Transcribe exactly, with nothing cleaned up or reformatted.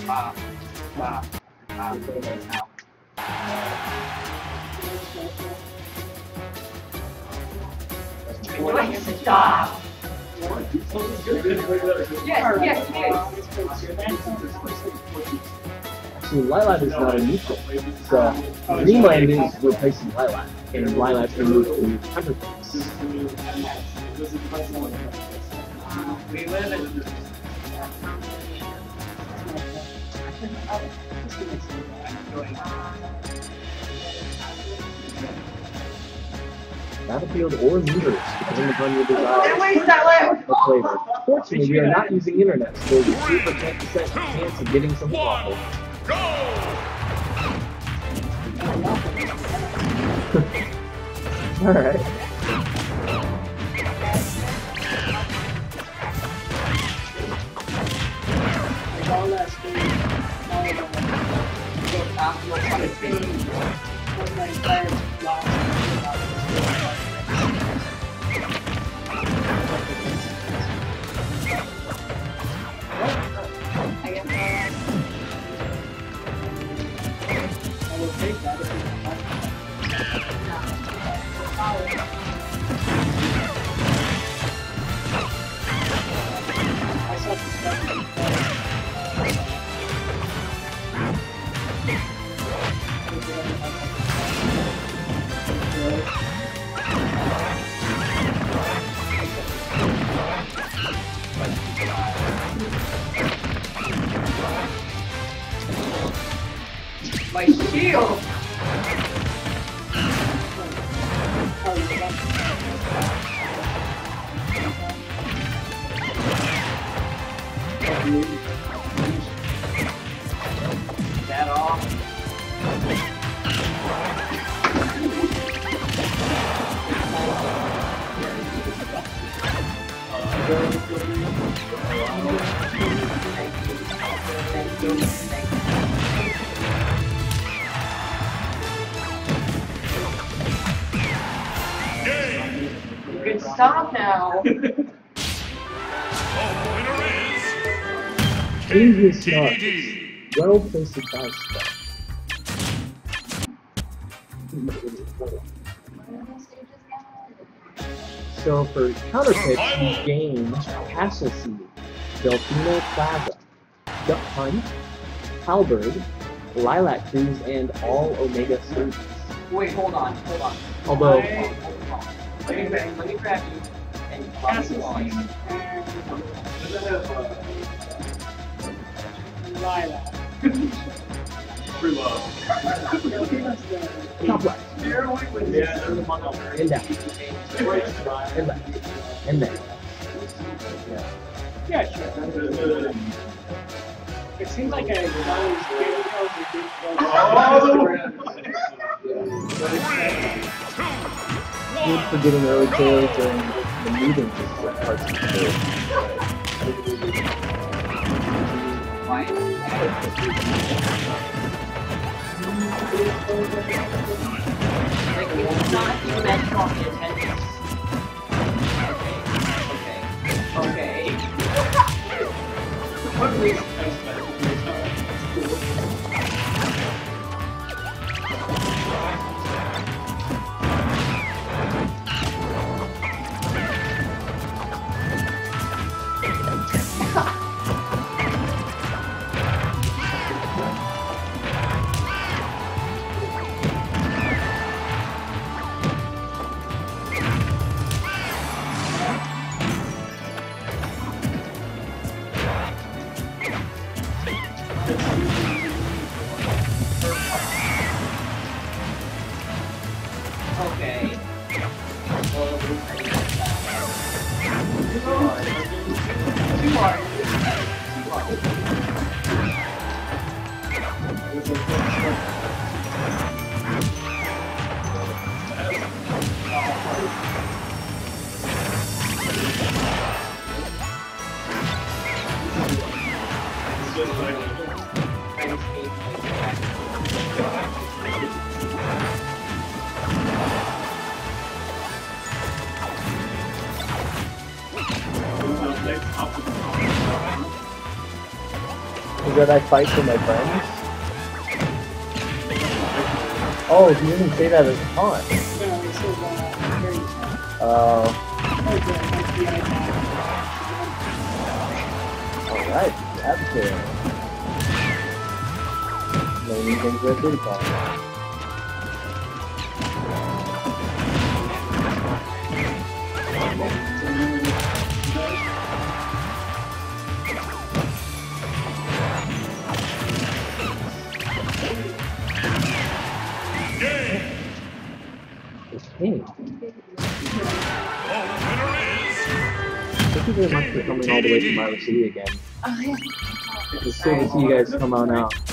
Ah, ah, ah, stop! Yes, yes, yes! Actually, Lilac is not a neutral, so Greenland is replacing Lilac, and Lilac's been moved to Counterpoints. We live in... Battlefield or meters, depending upon your desire that of flavor. Fortunately, we are not using internet, so there's a three percent chance of getting something awful. Alright. My shield! That off. You can stop now. Dangerous Nuts. Well placed dice spell. So for counter pitch, you gain Castle Seed, Delfino Plaza, Duck Hunt, Halberd, Lilac Cruise, and all Omega Stages. Wait, hold on, hold on. Although, Wait, hold on. Let me grab, let me grab you and Castle Seed. Lilac. Free love. top left, Yeah, there's a month out there. and down, and left, and then. Yeah, sure. It seems like I always get Good for getting early kills during the meeting parts of the game. Like, it's not even that strong in attendance. Okay, okay. What reason? Should I fight for my friends? Oh, he didn't say that at the time. No, it's still uh, very Oh, Okay, that's the idea. alright, that's it. Learning things are pretty fun. Okay. Thank you very much for coming all the way to Milo City again. Oh, yeah. It's good to see you guys come on out.